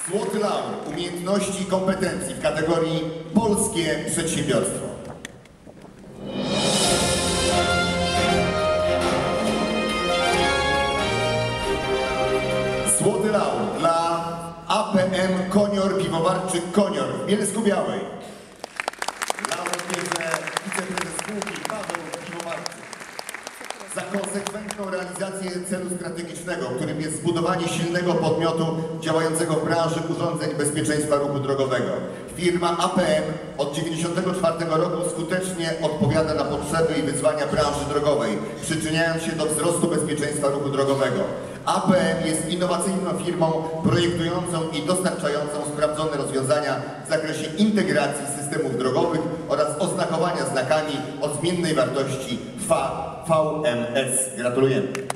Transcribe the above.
Złoty laur umiejętności i kompetencji w kategorii Polskie Przedsiębiorstwo. Złoty laur dla APM Konior Piwowarczy Konior w Bielsku-Białej. Laur bierze wiceprezes spółki Paweł Piwowarczyk za konsekwentną realizację celu strategicznego, którym jest zbudowanie silnego podmiotu działającego w branży urządzeń bezpieczeństwa ruchu drogowego. Firma APM od 1994 roku skutecznie odpowiada na potrzeby i wyzwania branży drogowej, przyczyniając się do wzrostu bezpieczeństwa ruchu drogowego. APM jest innowacyjną firmą projektującą i dostarczającą sprawdzone rozwiązania w zakresie integracji systemów drogowych oraz oznakowania znakami o zmiennej wartości VMS. Gratulujemy.